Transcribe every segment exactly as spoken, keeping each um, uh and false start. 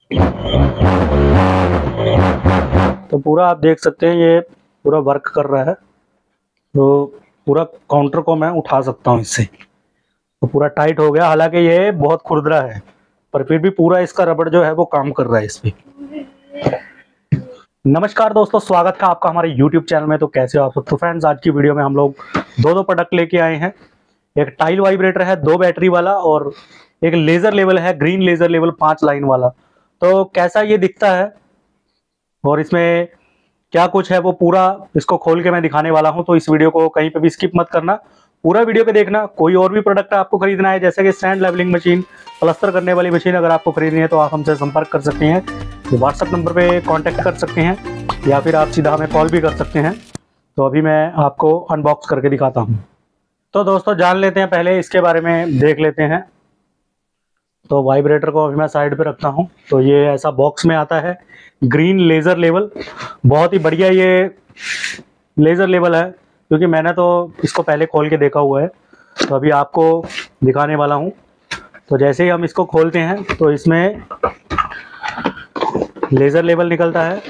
तो पूरा आप देख सकते हैं ये पूरा वर्क कर रहा है। तो पूरा काउंटर को मैं उठा सकता हूँ इससे। तो पूरा टाइट हो गया, हालांकि ये बहुत खुरदरा है पर फिर भी पूरा इसका रबड़ जो है वो काम कर रहा है इस पे। नमस्कार दोस्तों, स्वागत है आपका हमारे यूट्यूब चैनल में। तो कैसे हो आप सब? तो फ्रेंड्स, आज की वीडियो में हम लोग दो दो प्रोडक्ट लेके आए हैं। एक टाइल वाइब्रेटर है दो बैटरी वाला, और एक लेजर लेवल है ग्रीन लेजर लेवल पांच लाइन वाला। तो कैसा ये दिखता है और इसमें क्या कुछ है वो पूरा इसको खोल के मैं दिखाने वाला हूं। तो इस वीडियो को कहीं पे भी स्किप मत करना, पूरा वीडियो पे देखना। कोई और भी प्रोडक्ट आपको खरीदना है, जैसे कि सैंड लेवलिंग मशीन, प्लास्टर करने वाली मशीन, अगर आपको खरीदनी है तो आप हमसे संपर्क कर सकते हैं। व्हाट्सएप नंबर पे कांटेक्ट कर सकते हैं या फिर आप सीधा हमें कॉल भी कर सकते हैं। तो अभी मैं आपको अनबॉक्स करके दिखाता हूँ। तो दोस्तों, जान लेते हैं, पहले इसके बारे में देख लेते हैं। तो वाइब्रेटर को अभी मैं साइड पे रखता हूँ। तो ये ऐसा बॉक्स में आता है, ग्रीन लेज़र लेवल। बहुत ही बढ़िया ये लेज़र लेवल है, क्योंकि मैंने तो इसको पहले खोल के देखा हुआ है। तो अभी आपको दिखाने वाला हूँ। तो जैसे ही हम इसको खोलते हैं तो इसमें लेज़र लेवल निकलता है,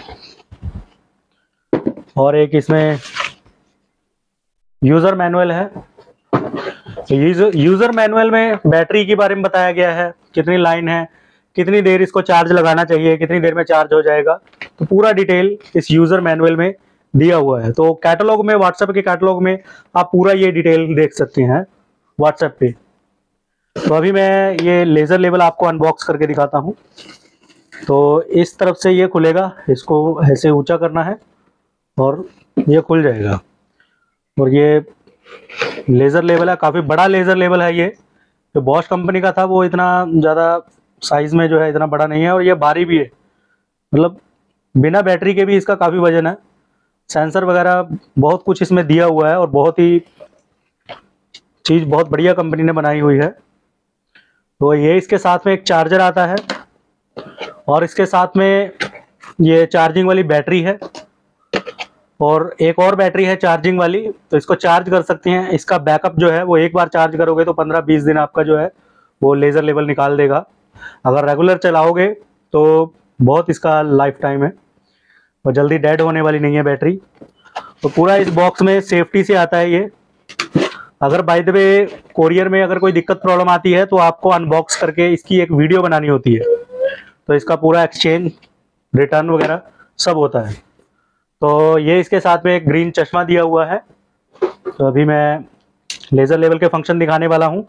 और एक इसमें यूज़र मैनुअल है। यूज़र यूज़र मैनुअल में बैटरी के बारे में बताया गया है, कितनी लाइन है, कितनी देर इसको चार्ज लगाना चाहिए, कितनी देर में चार्ज हो जाएगा। तो पूरा डिटेल इस यूज़र मैनुअल में दिया हुआ है। तो कैटलॉग में, व्हाट्सएप के कैटलॉग में आप पूरा ये डिटेल देख सकते हैं व्हाट्सएप पे। तो अभी मैं ये लेज़र लेवल आपको अनबॉक्स करके दिखाता हूँ। तो इस तरफ से ये खुलेगा, इसको ऐसे ऊंचा करना है और ये खुल जाएगा। और ये लेज़र लेवल है, काफ़ी बड़ा लेज़र लेवल है। ये जो बॉश कंपनी का था वो इतना ज़्यादा साइज़ में जो है इतना बड़ा नहीं है, और ये भारी भी है। मतलब बिना बैटरी के भी इसका काफ़ी वजन है। सेंसर वगैरह बहुत कुछ इसमें दिया हुआ है, और बहुत ही चीज़ बहुत बढ़िया कंपनी ने बनाई हुई है। तो ये इसके साथ में एक चार्जर आता है, और इसके साथ में ये चार्जिंग वाली बैटरी है, और एक और बैटरी है चार्जिंग वाली। तो इसको चार्ज कर सकते हैं। इसका बैकअप जो है वो एक बार चार्ज करोगे तो पंद्रह बीस दिन आपका जो है वो लेज़र लेवल निकाल देगा। अगर रेगुलर चलाओगे तो बहुत इसका लाइफ टाइम है, और जल्दी डेड होने वाली नहीं है बैटरी। तो पूरा इस बॉक्स में सेफ्टी से आता है ये। अगर बाय द वे कोरियर में अगर कोई दिक्कत प्रॉब्लम आती है तो आपको अनबॉक्स करके इसकी एक वीडियो बनानी होती है। तो इसका पूरा एक्सचेंज, रिटर्न वगैरह सब होता है। तो ये इसके साथ में एक ग्रीन चश्मा दिया हुआ है। तो अभी मैं लेज़र लेवल के फंक्शन दिखाने वाला हूँ।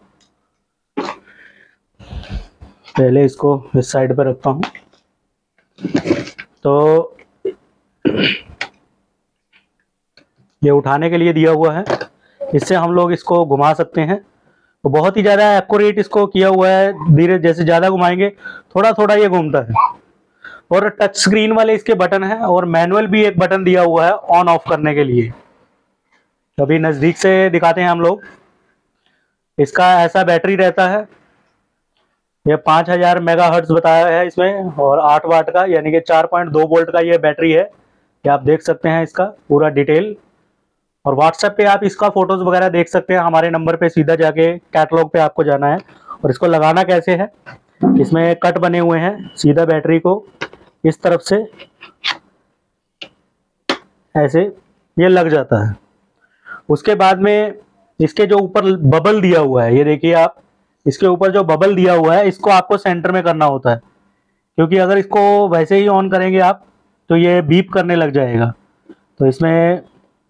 पहले इसको इस साइड पर रखता हूँ। तो ये उठाने के लिए दिया हुआ है, इससे हम लोग इसको घुमा सकते हैं। तो बहुत ही ज़्यादा एक्यूरेट इसको किया हुआ है। धीरे जैसे ज़्यादा घुमाएंगे थोड़ा थोड़ा ये घूमता है। और टच स्क्रीन वाले इसके बटन हैं, और मैनुअल भी एक बटन दिया हुआ है ऑन ऑफ करने के लिए। अभी नज़दीक से दिखाते हैं हम लोग। इसका ऐसा बैटरी रहता है, ये पाँच हज़ार मेगा हर्ट्ज बताया है इसमें, और आठ वाट का यानी कि चार पॉइंट दो वोल्ट का ये बैटरी है। ये आप देख सकते हैं इसका पूरा डिटेल। और व्हाट्सएप पे आप इसका फोटोज़ वगैरह देख सकते हैं। हमारे नंबर पे सीधा जाके कैटलॉग पे आपको जाना है। और इसको लगाना कैसे है, इसमें कट बने हुए हैं। सीधा बैटरी को इस तरफ से ऐसे ये लग जाता है। उसके बाद में इसके जो ऊपर बबल दिया हुआ है, ये देखिए आप, इसके ऊपर जो बबल दिया हुआ है इसको आपको सेंटर में करना होता है, क्योंकि अगर इसको वैसे ही ऑन करेंगे आप तो ये बीप करने लग जाएगा। तो इसमें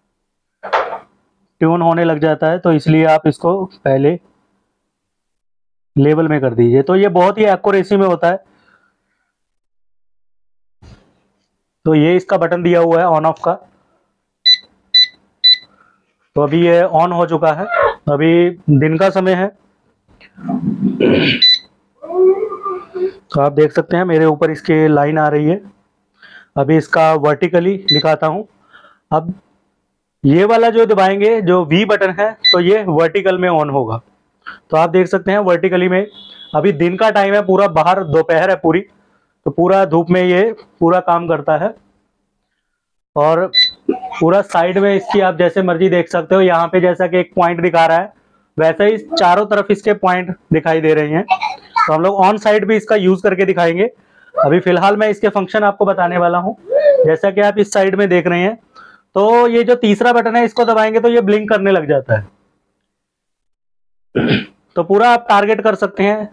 ट्यून होने लग जाता है, तो इसलिए आप इसको पहले लेवल में कर दीजिए। तो ये बहुत ही एक्यूरेसी में होता है। तो ये इसका बटन दिया हुआ है ऑन ऑफ का। तो अभी ये ऑन हो चुका है। अभी दिन का समय है। तो आप देख सकते हैं मेरे ऊपर इसके लाइन आ रही है। अभी इसका वर्टिकली दिखाता हूँ। अब ये वाला जो दबाएंगे, जो वी बटन है, तो ये वर्टिकल में ऑन होगा। तो आप देख सकते हैं वर्टिकली में। अभी दिन का टाइम है, पूरा बाहर दोपहर है पूरी, तो पूरा धूप में ये पूरा काम करता है। और पूरा साइड में इसकी आप जैसे मर्जी देख सकते हो। यहाँ पे जैसा कि एक पॉइंट दिखा रहा है, वैसे ही चारों तरफ इसके पॉइंट दिखाई दे रहे हैं। तो हम लोग ऑन साइड भी इसका यूज करके दिखाएंगे। अभी फिलहाल मैं इसके फंक्शन आपको बताने वाला हूँ। जैसा कि आप इस साइड में देख रहे हैं, तो ये जो तीसरा बटन है इसको दबाएंगे तो ये ब्लिंक करने लग जाता है। तो पूरा आप टारगेट कर सकते हैं।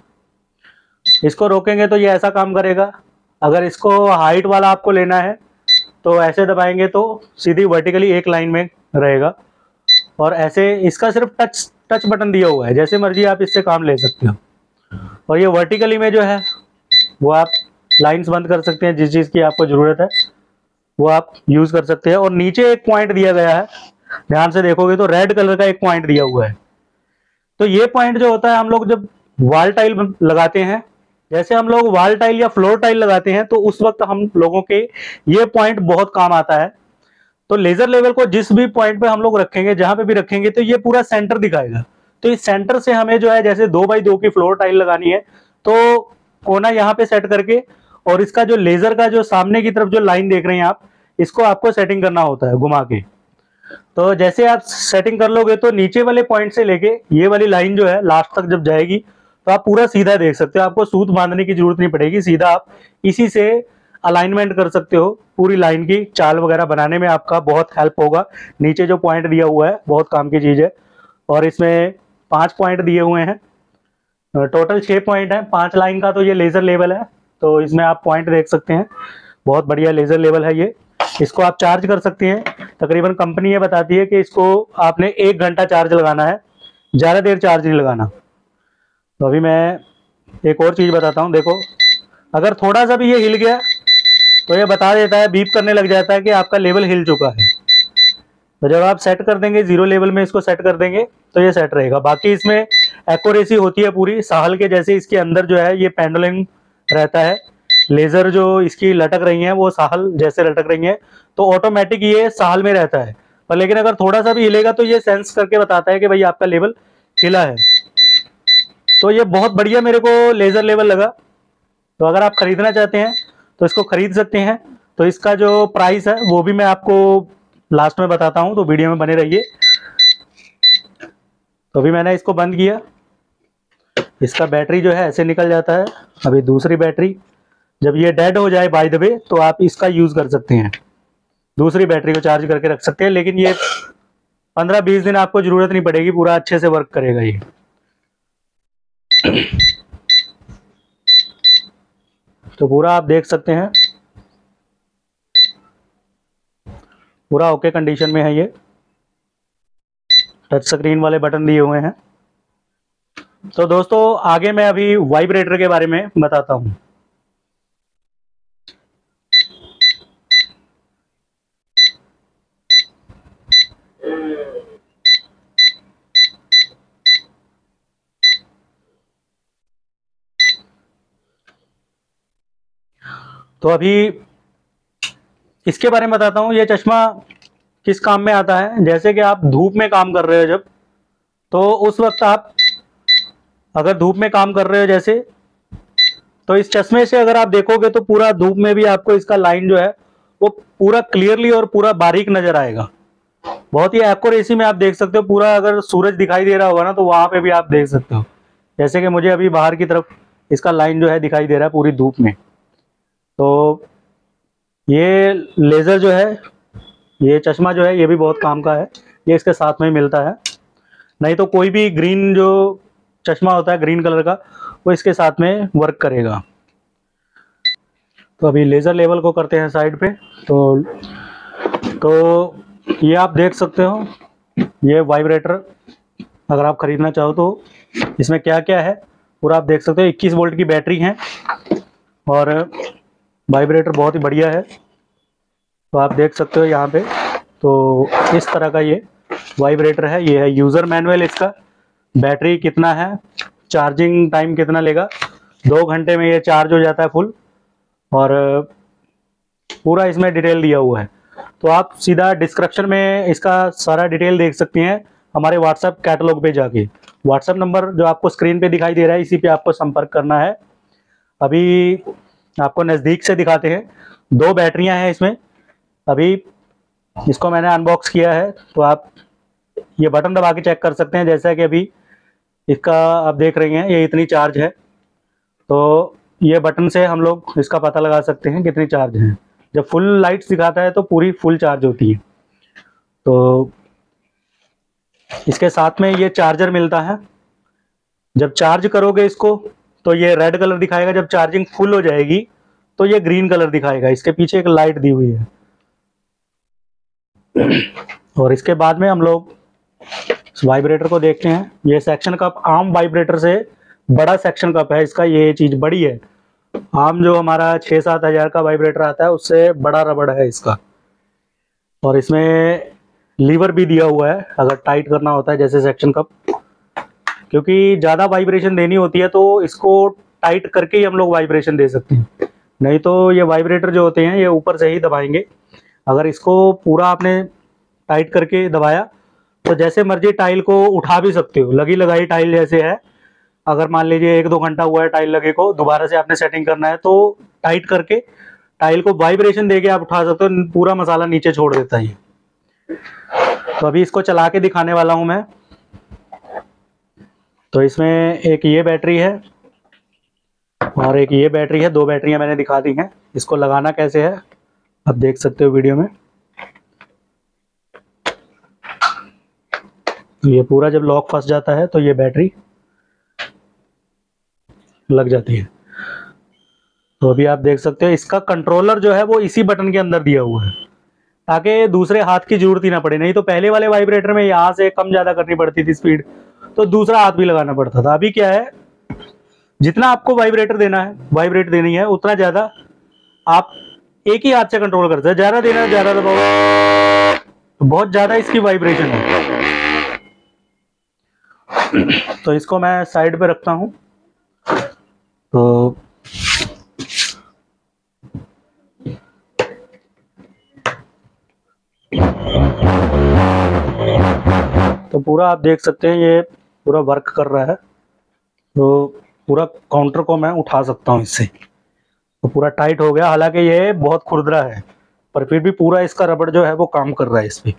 इसको रोकेंगे तो ये ऐसा काम करेगा। अगर इसको हाइट वाला आपको लेना है तो ऐसे दबाएंगे तो सीधी वर्टिकली एक लाइन में रहेगा। और ऐसे इसका सिर्फ टच टच बटन दिया हुआ है, जैसे मर्जी आप इससे काम ले सकते हो। और ये वर्टिकली में जो है वो आप लाइंस बंद कर सकते हैं, जिस चीज़ की आपको ज़रूरत है वो आप यूज़ कर सकते हैं। और नीचे एक पॉइंट दिया गया है, ध्यान से देखोगे तो रेड कलर का एक पॉइंट दिया हुआ है। तो ये पॉइंट जो होता है, हम लोग जब वॉल टाइल लगाते हैं, जैसे हम लोग वॉल टाइल या फ्लोर टाइल लगाते हैं, तो उस वक्त हम लोगों के ये पॉइंट बहुत काम आता है। तो लेजर लेवल को जिस भी पॉइंट पे हम लोग रखेंगे, जहां पे भी रखेंगे, तो ये पूरा सेंटर दिखाएगा। तो इस सेंटर से हमें जो है, जैसे दो बाई दो की फ्लोर टाइल लगानी है तो कोना यहाँ पे सेट करके, और इसका जो लेजर का जो सामने की तरफ जो लाइन देख रहे हैं आप, इसको आपको सेटिंग करना होता है घुमा के। तो जैसे आप सेटिंग कर लोगे तो नीचे वाले पॉइंट से लेके ये वाली लाइन जो है लास्ट तक जब जाएगी तो आप पूरा सीधा देख सकते हो। आपको सूत बांधने की जरूरत नहीं पड़ेगी, सीधा आप इसी से अलाइनमेंट कर सकते हो। पूरी लाइन की चाल वगैरह बनाने में आपका बहुत हेल्प होगा। नीचे जो पॉइंट दिया हुआ है बहुत काम की चीज़ है। और इसमें पांच पॉइंट दिए हुए हैं, टोटल छः पॉइंट है। पांच लाइन का तो ये लेज़र लेवल है, तो इसमें आप पॉइंट देख सकते हैं। बहुत बढ़िया लेज़र लेवल है ये। इसको आप चार्ज कर सकते हैं। तकरीबन कंपनी ये बताती है कि इसको आपने एक घंटा चार्ज लगाना है, ज़्यादा देर चार्ज नहीं लगाना। तो अभी मैं एक और चीज़ बताता हूँ। देखो, अगर थोड़ा सा भी ये हिल गया तो ये बता देता है, बीप करने लग जाता है कि आपका लेवल हिल चुका है। तो जब आप सेट कर देंगे, जीरो लेवल में इसको सेट कर देंगे तो ये सेट रहेगा। बाकी इसमें एक्यूरेसी होती है पूरी साहल के जैसे। इसके अंदर जो है ये पेंडुलम रहता है, लेज़र जो इसकी लटक रही हैं वो साहल जैसे लटक रही हैं, तो ऑटोमेटिक ये साहल में रहता है। पर लेकिन अगर थोड़ा सा भी हिलेगा तो ये सेंस करके बताता है कि भाई आपका लेवल हिला है। तो ये बहुत बढ़िया मेरे को लेज़र लेवल लगा। तो अगर आप खरीदना चाहते हैं तो इसको खरीद सकते हैं। तो इसका जो प्राइस है वो भी मैं आपको लास्ट में बताता हूँ, तो वीडियो में बने रहिए। तो अभी मैंने इसको बंद किया। इसका बैटरी जो है ऐसे निकल जाता है। अभी दूसरी बैटरी, जब ये डेड हो जाए बाय द वे, तो आप इसका यूज़ कर सकते हैं, दूसरी बैटरी को चार्ज करके रख सकते हैं। लेकिन ये पंद्रह बीस दिन आपको ज़रूरत नहीं पड़ेगी, पूरा अच्छे से वर्क करेगा ये। तो पूरा आप देख सकते हैं, पूरा ओके कंडीशन में है ये। टच स्क्रीन वाले बटन दिए हुए हैं। तो दोस्तों आगे मैं अभी वाइब्रेटर के बारे में बताता हूँ। तो अभी इसके बारे में बताता हूँ। ये चश्मा किस काम में आता है, जैसे कि आप धूप में काम कर रहे हो जब, तो उस वक्त आप अगर धूप में काम कर रहे हो जैसे, तो इस चश्मे से अगर आप देखोगे तो पूरा धूप में भी आपको इसका लाइन जो है वो पूरा क्लियरली और पूरा बारीक नजर आएगा। बहुत ही एक्यूरेसी में आप देख सकते हो। पूरा अगर सूरज दिखाई दे रहा होगा ना तो वहां पे भी आप देख सकते हो। जैसे कि मुझे अभी बाहर की तरफ इसका लाइन जो है दिखाई दे रहा है पूरी धूप में। तो ये लेज़र जो है, ये चश्मा जो है ये भी बहुत काम का है। ये इसके साथ में मिलता है, नहीं तो कोई भी ग्रीन जो चश्मा होता है ग्रीन कलर का, वो इसके साथ में वर्क करेगा। तो अभी लेज़र लेवल को करते हैं साइड पे। तो तो ये आप देख सकते हो, ये वाइब्रेटर अगर आप ख़रीदना चाहो तो इसमें क्या क्या है पूरा आप देख सकते हो। इक्कीस वोल्ट की बैटरी है और वाइब्रेटर बहुत ही बढ़िया है। तो आप देख सकते हो यहाँ पे। तो इस तरह का ये वाइब्रेटर है। ये है यूज़र मैनुअल इसका। बैटरी कितना है, चार्जिंग टाइम कितना लेगा, दो घंटे में ये चार्ज हो जाता है फुल। और पूरा इसमें डिटेल दिया हुआ है। तो आप सीधा डिस्क्रिप्शन में इसका सारा डिटेल देख सकते हैं हमारे व्हाट्सएप कैटलॉग पे जाके। व्हाट्सएप नंबर जो आपको स्क्रीन पे दिखाई दे रहा है, इसी पे आपको संपर्क करना है। अभी आपको नज़दीक से दिखाते हैं। दो बैटरियां हैं इसमें। अभी इसको मैंने अनबॉक्स किया है, तो आप ये बटन दबा के चेक कर सकते हैं। जैसा कि अभी इसका आप देख रहे हैं ये इतनी चार्ज है। तो ये बटन से हम लोग इसका पता लगा सकते हैं कितनी चार्ज है। जब फुल लाइट्स दिखाता है तो पूरी फुल चार्ज होती है। तो इसके साथ में ये चार्जर मिलता है। जब चार्ज करोगे इसको तो ये रेड कलर दिखाएगा, जब चार्जिंग फुल हो जाएगी तो ये ग्रीन कलर दिखाएगा। इसके पीछे एक लाइट दी हुई है। और इसके बाद में हम लोग इस वाइब्रेटर को देखते हैं। ये सेक्शन कप आम वाइब्रेटर से बड़ा सेक्शन कप है इसका, ये चीज बड़ी है। आम जो हमारा छः सात हजार का वाइब्रेटर आता है उससे बड़ा रबड़ है इसका। और इसमें लीवर भी दिया हुआ है अगर टाइट करना होता है, जैसे सेक्शन कप, क्योंकि ज़्यादा वाइब्रेशन देनी होती है तो इसको टाइट करके ही हम लोग वाइब्रेशन दे सकते हैं। नहीं तो ये वाइब्रेटर जो होते हैं ये ऊपर से ही दबाएंगे। अगर इसको पूरा आपने टाइट करके दबाया तो जैसे मर्जी टाइल को उठा भी सकते हो। लगी लगाई टाइल जैसे है, अगर मान लीजिए एक दो घंटा हुआ है टाइल लगे को, दोबारा से आपने सेटिंग करना है तो टाइट करके टाइल को वाइब्रेशन देके आप उठा सकते हो। पूरा मसाला नीचे छोड़ देता है। तो अभी इसको चला के दिखाने वाला हूं मैं। तो इसमें एक ये बैटरी है और एक ये बैटरी है, दो बैटरियां मैंने दिखा दी हैं। इसको लगाना कैसे है आप देख सकते हो वीडियो में। तो ये पूरा जब लॉक फंस जाता है तो ये बैटरी लग जाती है। तो अभी आप देख सकते हो इसका कंट्रोलर जो है वो इसी बटन के अंदर दिया हुआ है, ताकि दूसरे हाथ की जरूरत ही ना पड़े। नहीं तो पहले वाले वाइब्रेटर में यहाँ से कम ज्यादा करनी पड़ती थी स्पीड, तो दूसरा हाथ भी लगाना पड़ता था। अभी क्या है, जितना आपको वाइब्रेटर देना है, वाइब्रेट देनी है, उतना ज्यादा आप एक ही हाथ से कंट्रोल करते हैं। ज्यादा देना है ज्यादा दबाओ, तो बहुत ज्यादा इसकी वाइब्रेशन है। तो इसको मैं साइड पे रखता हूं। तो तो पूरा आप देख सकते हैं ये पूरा वर्क कर रहा है। तो पूरा काउंटर को मैं उठा सकता हूं इससे। तो पूरा टाइट हो गया, हालांकि ये बहुत खुरदरा है पर फिर भी पूरा इसका रबड़ जो है वो काम कर रहा है इस पे।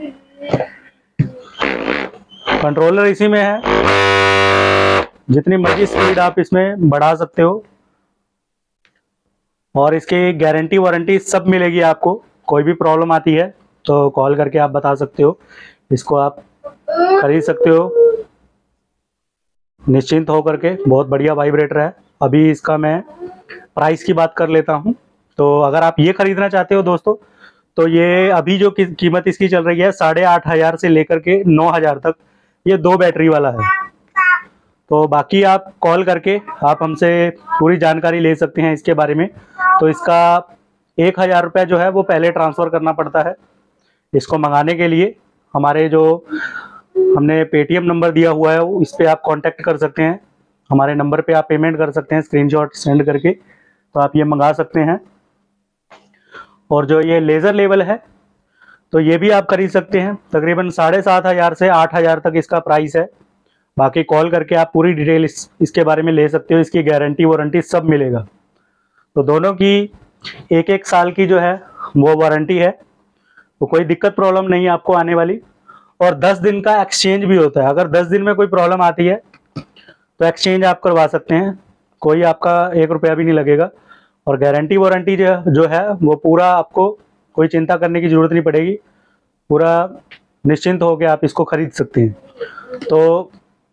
कंट्रोलर इसी में है, जितनी मर्जी स्पीड आप इसमें बढ़ा सकते हो। और इसकी गारंटी वारंटी सब मिलेगी आपको। कोई भी प्रॉब्लम आती है तो कॉल करके आप बता सकते हो। इसको आप खरीद सकते हो निश्चिंत हो करके। बहुत बढ़िया वाइब्रेटर है। अभी इसका मैं प्राइस की बात कर लेता हूं। तो अगर आप ये खरीदना चाहते हो दोस्तों, तो ये अभी जो की, कीमत इसकी चल रही है साढ़े आठ हजार से लेकर के नौ हजार तक। ये दो बैटरी वाला है। तो बाकी आप कॉल करके आप हमसे पूरी जानकारी ले सकते हैं इसके बारे में। तो इसका एक हजार रुपया जो है वो पहले ट्रांसफ़र करना पड़ता है इसको मंगाने के लिए। हमारे जो हमने पेटीएम नंबर दिया हुआ है इस पर आप कांटेक्ट कर सकते हैं। हमारे नंबर पे आप पेमेंट कर सकते हैं स्क्रीनशॉट सेंड करके, तो आप ये मंगा सकते हैं। और जो ये लेज़र लेवल है तो ये भी आप खरीद सकते हैं। तकरीबन साढ़े सात हज़ार से आठ हज़ार तक इसका प्राइस है। बाकी कॉल करके आप पूरी डिटेल इस, इसके बारे में ले सकते हो। इसकी गारंटी वारंटी सब मिलेगा। तो दोनों की एक एक साल की जो है वो वारंटी है, तो कोई दिक्कत प्रॉब्लम नहीं है आपको आने वाली। और दस दिन का एक्सचेंज भी होता है। अगर दस दिन में कोई प्रॉब्लम आती है तो एक्सचेंज आप करवा सकते हैं, कोई आपका एक रुपया भी नहीं लगेगा। और गारंटी वारंटी जो जो है वो पूरा, आपको कोई चिंता करने की ज़रूरत नहीं पड़ेगी। पूरा निश्चिंत होकर आप इसको खरीद सकते हैं। तो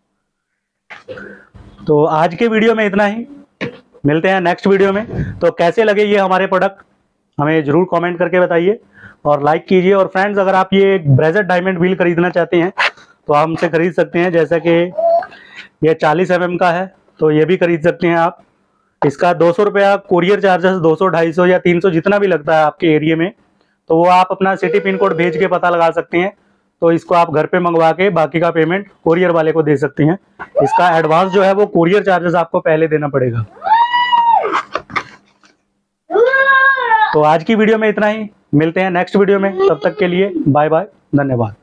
तो आज के वीडियो में इतना ही। मिलते हैं नेक्स्ट वीडियो में। तो कैसे लगे ये हमारे प्रोडक्ट हमें ज़रूर कमेंट करके बताइए और लाइक कीजिए। और फ्रेंड्स, अगर आप ये ब्रेजर डायमंड व्हील खरीदना चाहते हैं तो आप हमसे खरीद सकते हैं। जैसा कि ये चालीस एम एम का है तो ये भी खरीद सकते हैं आप। इसका दो सौ रुपया कोरियर चार्जेस, दो सौ ढाई सौ या तीन सौ जितना भी लगता है आपके एरिया में, तो वो आप अपना सिटी पिन कोड भेज के पता लगा सकते हैं। तो इसको आप घर पे मंगवा के बाकी का पेमेंट कोरियर वाले को दे सकते हैं। इसका एडवांस जो है वो कोरियर चार्जेस आपको पहले देना पड़ेगा। तो आज की वीडियो में इतना ही। मिलते हैं नेक्स्ट वीडियो में, तब तक के लिए बाय बाय, धन्यवाद।